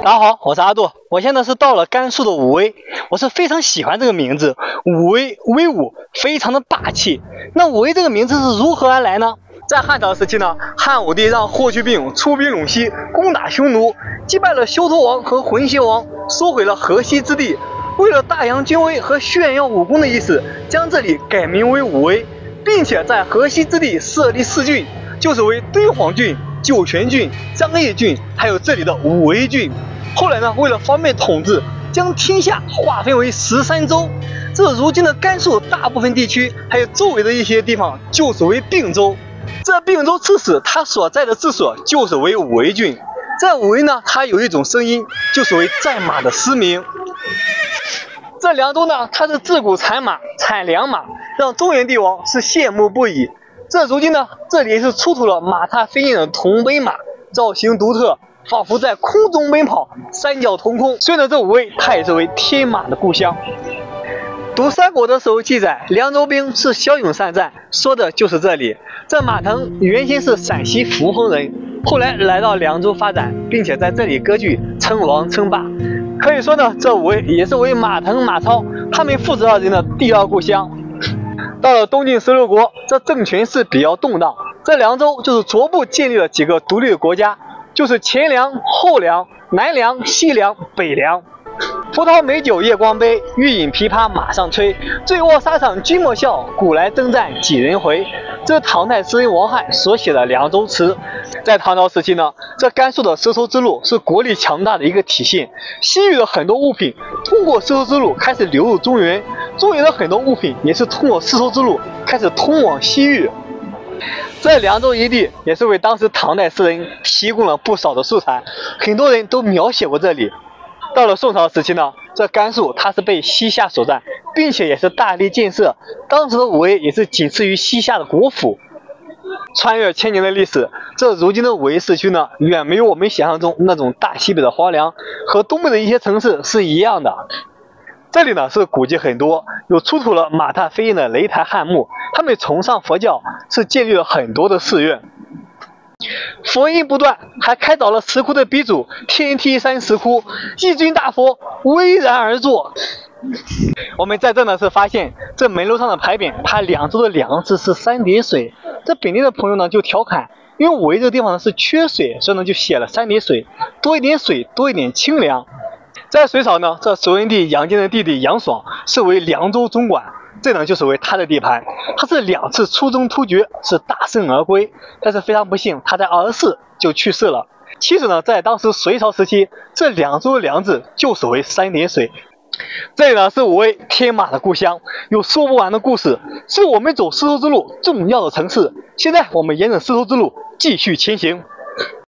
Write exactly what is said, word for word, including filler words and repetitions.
大家好，我是阿杜，我现在是到了甘肃的武威，我是非常喜欢这个名字，武威威武，非常的霸气。那武威这个名字是如何而来呢？在汉朝时期呢，汉武帝让霍去病出兵陇西，攻打匈奴，击败了休屠王和浑邪王，收回了河西之地。为了大扬军威和炫耀武功的意思，将这里改名为武威，并且在河西之地设立四郡，就是为敦煌郡、酒泉郡、张掖郡，还有这里的武威郡。后来呢，为了方便统治，将天下划分为十三州。这如今的甘肃大部分地区，还有周围的一些地方，就是为并州。这并州刺史他所在的治所就是为武威郡。在武威呢，它有一种声音，就是为战马的嘶鸣。这凉州呢，它是自古产马、产良马，让中原帝王是羡慕不已。这如今呢，这里是出土了马踏飞燕的铜奔马，造型独特，仿佛在空中奔跑，三角同空。所以呢，这武威它也是为天马的故乡。读三国的时候记载，凉州兵是骁勇善战，说的就是这里。这马腾原先是陕西扶风人，后来来到凉州发展，并且在这里割据，称王称霸。可以说呢，这武威也是为马腾、马超他们父子二人的第二故乡。到了东晋十六国，这政权是比较动荡，这凉州就是逐步建立了几个独立的国家，就是前凉、后凉、南凉、西凉、北凉。葡萄美酒夜光杯，欲饮琵琶马上吹。醉卧沙场君莫笑，古来征战几人回。这是唐代诗人王翰所写的凉州词。在唐朝时期呢，这甘肃的丝绸之路是国力强大的一个体现。西域的很多物品通过丝绸之路开始流入中原，中原的很多物品也是通过丝绸之路开始通往西域。这凉州一地也是为当时唐代诗人提供了不少的素材，很多人都描写过这里。到了宋朝时期呢，这甘肃它是被西夏所占，并且也是大力建设，当时的武威也是仅次于西夏的国府。穿越千年的历史，这如今的武威市区呢，远没有我们想象中那种大西北的荒凉，和东北的一些城市是一样的。这里呢是古迹很多，有出土了马踏飞燕的擂台汉墓，他们崇尚佛教，是建立了很多的寺院。佛音不断，还开凿了石窟的鼻祖天梯山石窟，一尊大佛巍然而坐。我们在这呢是发现这门楼上的牌匾，它两周的两字是三点水。这本地的朋友呢就调侃，因为武威这个地方呢是缺水，所以呢就写了三点水，多一点水，多一点清凉。在隋朝呢，这隋文帝杨坚的弟弟杨爽是为凉州总管，这呢就是为他的地盘。他是两次出征突厥，是大胜而归，但是非常不幸，他在儿时就去世了。其实呢，在当时隋朝时期，这凉州的凉字就是为三点水。这里呢是武威天马的故乡，有说不完的故事，是我们走丝绸之路重要的城市。现在我们沿着丝绸之路继续前行。